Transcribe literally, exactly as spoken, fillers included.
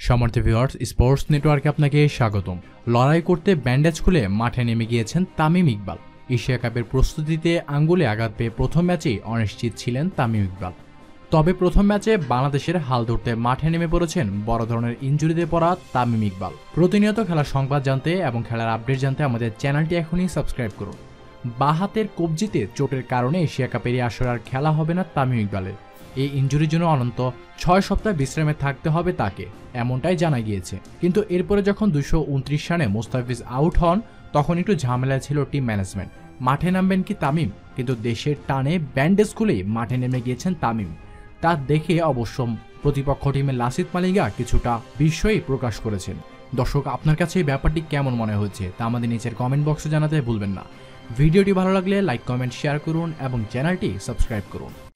সম্মানিত viewers, sports নেটওয়ার্কে আপনাকে স্বাগতম। লড়াই করতে ব্যান্ডেজ খুলে মাঠে নেমে গিয়েছেন তামিম ইকবাল। এশিয়া কাপের প্রস্তুতিতে আঙ্গুলে আঘাত পেয়ে প্রথম ম্যাচেই অনিশ্চিত ছিলেন তামিম ইকবাল। তবে প্রথম ম্যাচে বাংলাদেশের হাল ধরতে মাঠে নেমে পড়েছেন বড় ধরনের ইনজুরিতে পড়া তামিম ইকবাল। প্রতিনিয়ত খেলার সংবাদ জানতে এবং খেলার আপডেট জানতে আমাদের চ্যানেলটি এখনই সাবস্ক্রাইব করুন। বাঁ হাতের কবজিতে চোটের কারণে এশিয়া কাপের এই আসরে আর খেলা হবে না তামিম ইকবালের। এই ইনজুরির জন্য অনন্ত ছয় সপ্তাহ বিশ্রামে থাকতে হবে তাকে, এমনটাই জানা গিয়েছে। কিন্তু এরপরে যখন দুইশো উনত্রিশ রানে মোস্তাফিজ আউট হন, তখন একটু ঝামেলা ছিল টিম ম্যানেজমেন্ট। মাঠে নামবেন কি তামিম? কিন্তু দেশের টানে ব্যান্ডেজ খুলেই মাঠে নেমে গিয়েছেন তামিম। তা দেখে অবশ্য প্রতিপক্ষ টিমের লাসিথ মালিঙ্গা কিছুটা বিস্ময় প্রকাশ করেছেন। দর্শক, আপনার কাছে এই ব্যাপারটি কেমন মনে হচ্ছে তা আমাদের নিচের কমেন্ট বক্সে জানাতে ভুলবেন না। ভিডিওটি ভালো লাগলে লাইক, কমেন্ট, শেয়ার করুন এবং চ্যানেলটি সাবস্ক্রাইব করুন।